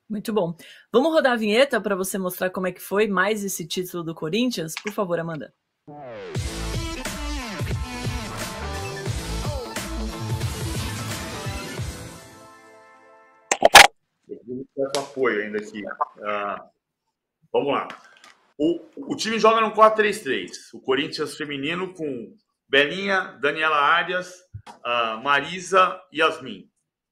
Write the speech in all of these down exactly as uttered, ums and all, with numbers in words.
Muito bom. Vamos rodar a vinheta para você mostrar como é que foi mais esse título do Corinthians? Por favor, Amanda. Eu vou dar apoio ainda aqui. Ah, vamos lá. O, o time joga no quatro três três. O Corinthians feminino com Belinha, Daniela Arias, uh, Marisa e Yasmin.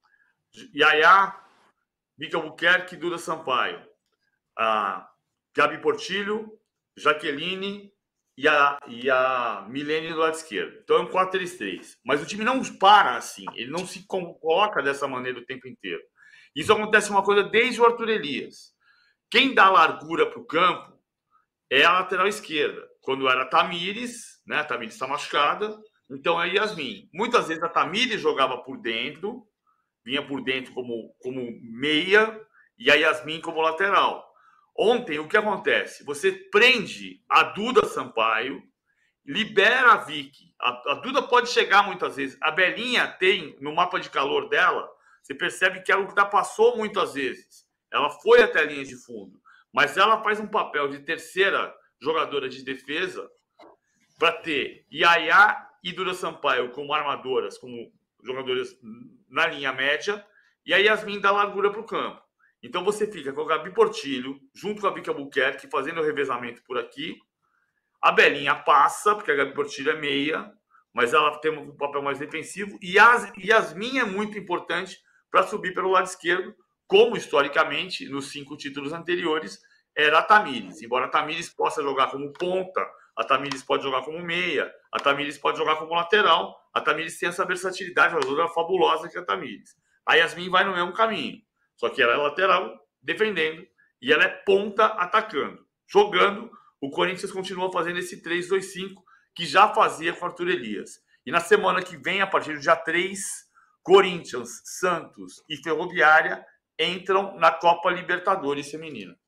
Yaya, Mica Albuquerque, Duda Sampaio. Uh, Gabi Portilho, Jaqueline e a, e a Milene do lado esquerdo. Então é um quatro três três. Mas o time não para assim. Ele não se coloca dessa maneira o tempo inteiro. Isso acontece uma coisa desde o Arthur Elias. Quem dá largura para o campo é a lateral esquerda. Quando era a Tamires, né? A Tamires está machucada, então é Yasmin. Muitas vezes a Tamires jogava por dentro, vinha por dentro como, como meia, e a Yasmin como lateral. Ontem, o que acontece? Você prende a Duda Sampaio, libera a Vicky. A, a Duda pode chegar muitas vezes. A Belinha tem, no mapa de calor dela, você percebe que ela ultrapassou muitas vezes. Ela foi até a linha de fundo. Mas ela faz um papel de terceira jogadora de defesa para ter Yaya e Duda Sampaio como armadoras, como jogadoras na linha média, e a Yasmin dá largura para o campo. Então você fica com a Gabi Portilho, junto com a Vicky Albuquerque, fazendo o revezamento por aqui. A Belinha passa, porque a Gabi Portilho é meia, mas ela tem um papel mais defensivo. E a Yasmin é muito importante para subir pelo lado esquerdo, como historicamente, nos cinco títulos anteriores, era a Tamires. Embora a Tamires possa jogar como ponta, a Tamires pode jogar como meia, a Tamires pode jogar como lateral, a Tamires tem essa versatilidade, uma jogadora fabulosa que é a Tamires. A Yasmin vai no mesmo caminho, só que ela é lateral, defendendo, e ela é ponta, atacando. Jogando, o Corinthians continua fazendo esse três dois cinco, que já fazia com o Arthur Elias. E na semana que vem, a partir do dia três, Corinthians, Santos e Ferroviária entram na Copa Libertadores Feminina.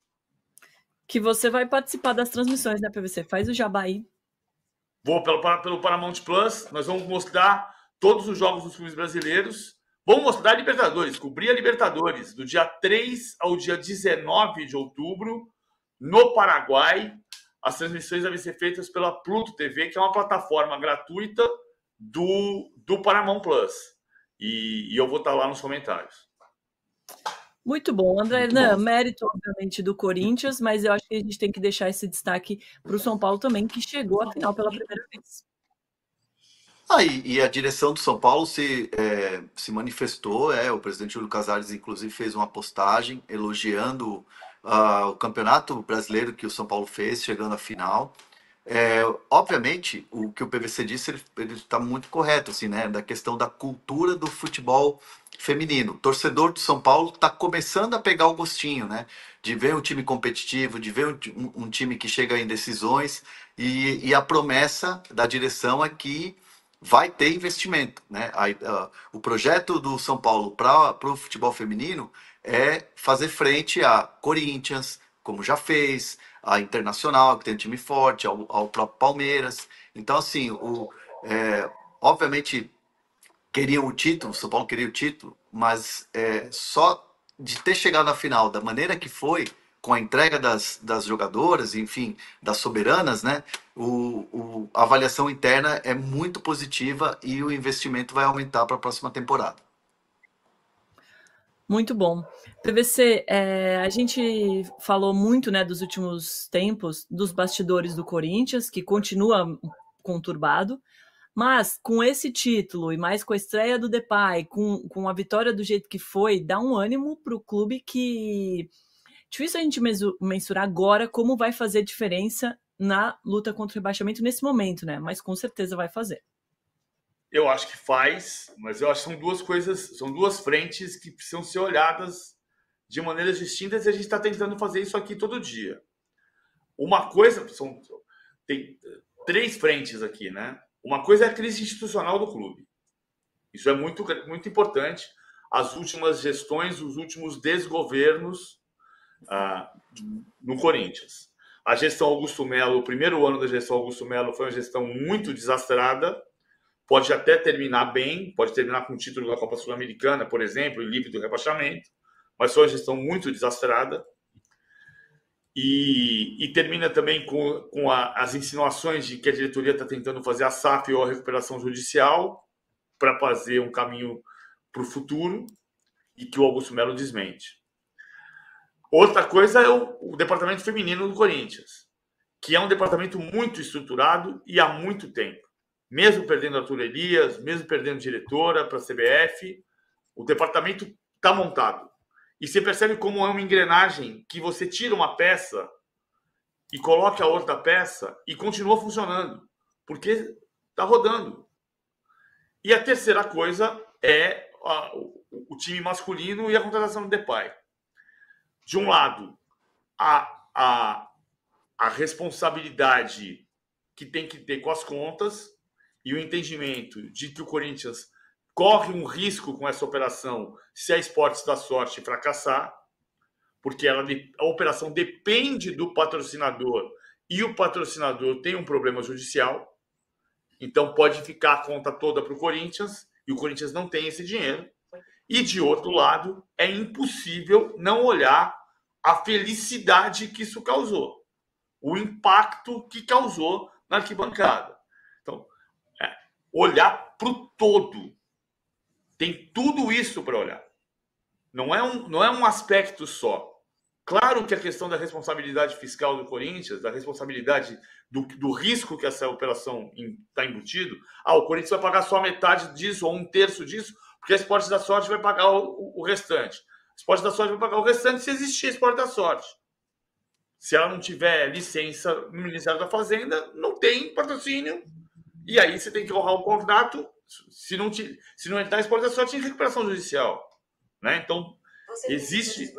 Que você vai participar das transmissões, né, P V C? Faz o jabá aí. Vou pelo, pelo Paramount Plus, nós vamos mostrar todos os jogos dos clubes brasileiros. Vamos mostrar a Libertadores, cobrir a Libertadores, do dia três ao dia dezenove de outubro, no Paraguai. As transmissões devem ser feitas pela Pluto T V, que é uma plataforma gratuita do, do Paramount Plus. E, e eu vou estar lá nos comentários. Muito bom, André. Muito Não, bom. Mérito, obviamente, do Corinthians, mas eu acho que a gente tem que deixar esse destaque para o São Paulo também, que chegou à final pela primeira vez. Ah, e, e a direção do São Paulo se, é, se manifestou, é, o presidente Júlio Casares, inclusive, fez uma postagem elogiando uh, o campeonato brasileiro que o São Paulo fez, chegando à final. É, obviamente, o que o P V C disse, ele está muito correto, assim, né, da questão da cultura do futebol feminino. O torcedor do São Paulo está começando a pegar o gostinho, né, de ver um time competitivo, de ver um, um time que chega em decisões, e, e a promessa da direção é que vai ter investimento, né? A, a, o projeto do São Paulo para o futebol feminino é fazer frente a Corinthians, como já fez, a Internacional, que tem um time forte, ao, ao próprio Palmeiras. Então, assim, o, é, obviamente, queriam o título, o São Paulo queria o título, mas é, só de ter chegado na final da maneira que foi, com a entrega das, das jogadoras, enfim, das soberanas, né? O, o, a avaliação interna é muito positiva e o investimento vai aumentar para a próxima temporada. Muito bom. P V C, é, a gente falou muito, né, dos últimos tempos, dos bastidores do Corinthians, que continua conturbado, mas com esse título e mais com a estreia do Depay, com, com a vitória do jeito que foi, dá um ânimo para o clube que... Difícil a gente mensurar agora como vai fazer diferença na luta contra o rebaixamento nesse momento, né? Mas com certeza vai fazer. Eu acho que faz, mas eu acho que são duas coisas, são duas frentes que precisam ser olhadas de maneiras distintas e a gente está tentando fazer isso aqui todo dia. Uma coisa, são, tem três frentes aqui, né? Uma coisa é a crise institucional do clube. Isso é muito, muito importante. As últimas gestões, os últimos desgovernos ah, no Corinthians. A gestão Augusto Melo, o primeiro ano da gestão Augusto Melo foi uma gestão muito desastrada. Pode até terminar bem, pode terminar com o título da Copa Sul-Americana, por exemplo, e livre do rebaixamento, mas foi uma gestão muito desastrada. E, e termina também com, com a, as insinuações de que a diretoria está tentando fazer a S A F ou a recuperação judicial para fazer um caminho para o futuro, e que o Augusto Melo desmente. Outra coisa é o, o departamento feminino do Corinthians, que é um departamento muito estruturado e há muito tempo. Mesmo perdendo a Arthur Elias, mesmo perdendo diretora para a C B F, o departamento está montado. E você percebe como é uma engrenagem que você tira uma peça e coloca a outra peça e continua funcionando, porque está rodando. E a terceira coisa é a, o, o time masculino e a contratação do Depay. De um lado, a, a, a responsabilidade que tem que ter com as contas e o entendimento de que o Corinthians corre um risco com essa operação se a Esportes da Sorte fracassar, porque ela, a operação depende do patrocinador e o patrocinador tem um problema judicial, então pode ficar a conta toda para o Corinthians e o Corinthians não tem esse dinheiro. E, de outro lado, é impossível não olhar a felicidade que isso causou, o impacto que causou na arquibancada. Então, é, olhar para o todo. Tem tudo isso para olhar. Não é, um, não é um aspecto só. Claro que a questão da responsabilidade fiscal do Corinthians, da responsabilidade do, do risco que essa operação está embutido. Ah, o Corinthians vai pagar só metade disso ou um terço disso, porque a Esportes da Sorte vai pagar o, o restante. A Esportes da Sorte vai pagar o restante se existir a Esportes da Sorte. Se ela não tiver licença no Ministério da Fazenda, não tem patrocínio. E aí você tem que honrar o contrato. Se não, te, se não entrar a Esportes da Sorte, tem recuperação judicial. Né? Então, você existe...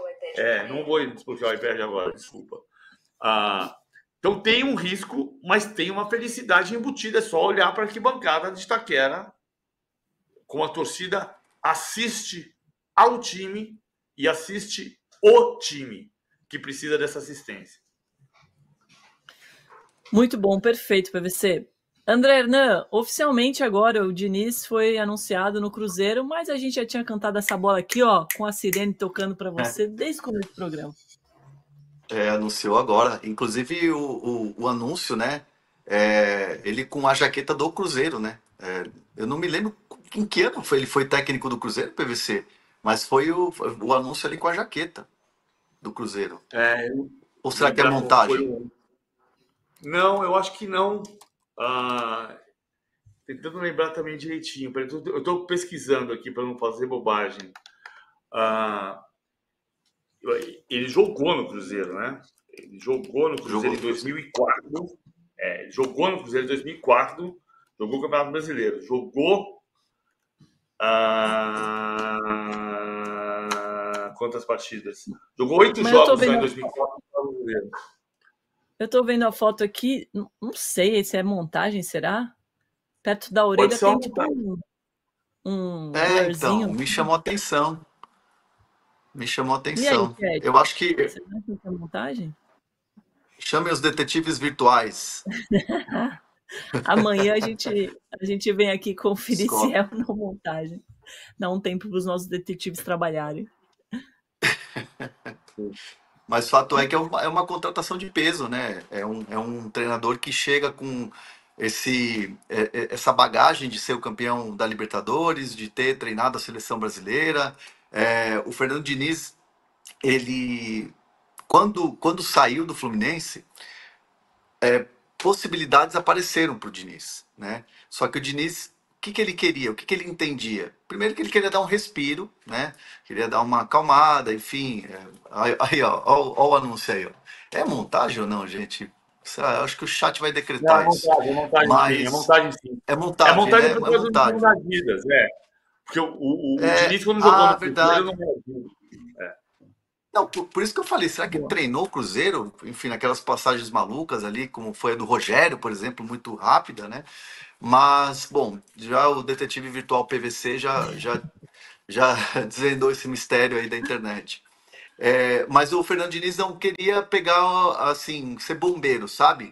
É, não vou desbloquear o iPad agora, desculpa. Ah, então, tem um risco, mas tem uma felicidade embutida. É só olhar para a arquibancada de Itaquera, como a torcida assiste ao time e assiste o time que precisa dessa assistência. Muito bom, perfeito, P V C. André Hernan, oficialmente agora o Diniz foi anunciado no Cruzeiro, mas a gente já tinha cantado essa bola aqui, ó, com a sirene tocando para você é. desde o começo do programa. É, anunciou agora. Inclusive o, o, o anúncio, né? É, ele com a jaqueta do Cruzeiro, né? É, eu não me lembro em que ano foi, ele foi técnico do Cruzeiro, P V C, mas foi o, o anúncio ali com a jaqueta do Cruzeiro. É, Ou será que é montagem? Foi... Não, eu acho que não. Ah, tentando lembrar também direitinho. Eu estou pesquisando aqui para não fazer bobagem. Ah, ele jogou no Cruzeiro, né? Ele jogou no Cruzeiro jogou. em dois mil e quatro. É, ele jogou no Cruzeiro em dois mil e quatro. Jogou o Campeonato Brasileiro. Jogou. Ah, quantas partidas? Jogou oito jogos em dois mil e quatro no Brasileiro. Eu estou vendo a foto aqui, não sei se é montagem, será? Perto da orelha tem tipo um, um É, então, me chamou a atenção. Me chamou a atenção. E aí, eu acho que... Você acha que é montagem? Chame os detetives virtuais. Amanhã a gente, a gente vem aqui conferir Escola. se é ou não montagem. Dá um tempo para os nossos detetives trabalharem. Mas o fato é que é uma, é uma contratação de peso, né? É um, é um treinador que chega com esse, é, essa bagagem de ser o campeão da Libertadores, de ter treinado a seleção brasileira. É, o Fernando Diniz, ele, quando, quando saiu do Fluminense, é, possibilidades apareceram para o Diniz, né? Só que o Diniz, o que, que ele queria? O que, que ele entendia? Primeiro que ele queria dar um respiro, né? Queria dar uma acalmada, enfim. Aí, aí ó, ó, ó o anúncio aí, ó. É montagem ou não, gente? Eu acho que o chat vai decretar não, isso. É montagem, Mas... sim, é montagem sim. É montagem, é montagem né? por causa é montagem. das vidas, é. Porque o, o, é... o Diniz, quando jogou ah, no Cruzeiro, não é. Não, por, por isso que eu falei, será que ele treinou o Cruzeiro? Enfim, naquelas passagens malucas ali, como foi a do Rogério, por exemplo, muito rápida, né? Mas, bom, já o detetive virtual P V C já, já, já desvendou esse mistério aí da internet. É, mas o Fernando Diniz não queria pegar, assim, ser bombeiro, sabe?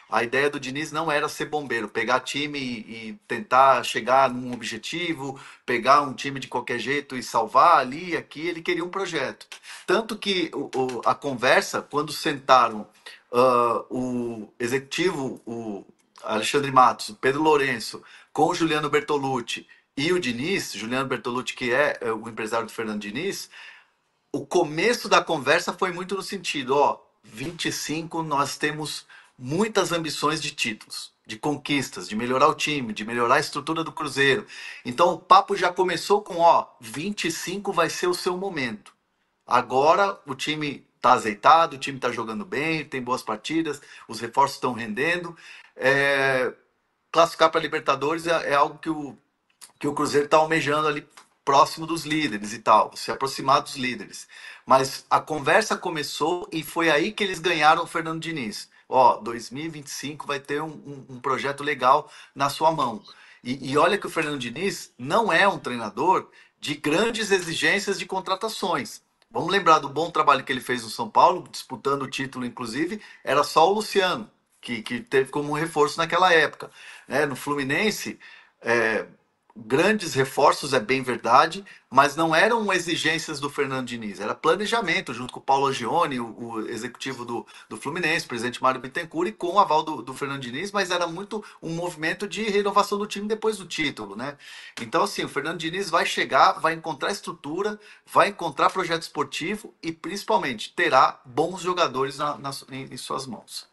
A ideia do Diniz não era ser bombeiro, pegar time e, e tentar chegar num objetivo, pegar um time de qualquer jeito e salvar ali e aqui. Ele queria um projeto. Tanto que o, o, a conversa, quando sentaram uh, o executivo, o Alexandre Matos, o Pedro Lourenço, com o Juliano Bertolucci e o Diniz, Juliano Bertolucci, que é o empresário do Fernando Diniz, o começo da conversa foi muito no sentido, ó, vinte e cinco nós temos muitas ambições de títulos, de conquistas, de melhorar o time, de melhorar a estrutura do Cruzeiro. Então o papo já começou com, ó, vinte e cinco vai ser o seu momento. Agora o time tá azeitado, o time tá jogando bem, tem boas partidas, os reforços estão rendendo. É, classificar para a Libertadores é, é algo que o, que o Cruzeiro está almejando ali próximo dos líderes e tal, se aproximar dos líderes. Mas a conversa começou e foi aí que eles ganharam o Fernando Diniz. Ó, dois mil e vinte e cinco vai ter um, um, um projeto legal na sua mão. E, e olha que o Fernando Diniz não é um treinador de grandes exigências de contratações. Vamos lembrar do bom trabalho que ele fez no São Paulo, disputando o título, inclusive, era só o Luciano, que, que teve como reforço naquela época. É, no Fluminense, é, grandes reforços, é bem verdade, mas não eram exigências do Fernando Diniz, era planejamento, junto com o Paulo Angione, o, o executivo do, do Fluminense, o presidente Mário Bittencourt, e com o aval do, do Fernando Diniz, mas era muito um movimento de renovação do time depois do título, né? Então, assim, o Fernando Diniz vai chegar, vai encontrar estrutura, vai encontrar projeto esportivo e, principalmente, terá bons jogadores na, na, em, em suas mãos.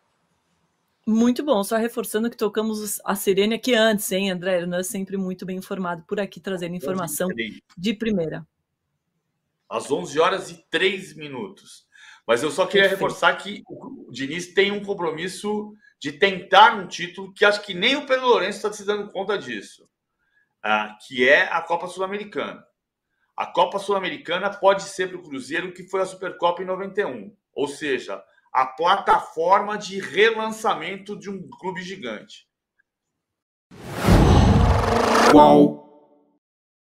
Muito bom, só reforçando que tocamos a sirene aqui antes, hein, André Hernan, sempre muito bem informado por aqui, trazendo informação de primeira. Às onze horas e três minutos. Mas eu só queria Perfeito. reforçar que o Diniz tem um compromisso de tentar um título que acho que nem o Pedro Lourenço está se dando conta disso, ah, que é a Copa Sul-Americana. A Copa Sul-Americana pode ser para o Cruzeiro o que foi a Supercopa em noventa e um, ou seja, a plataforma de relançamento de um clube gigante. Qual?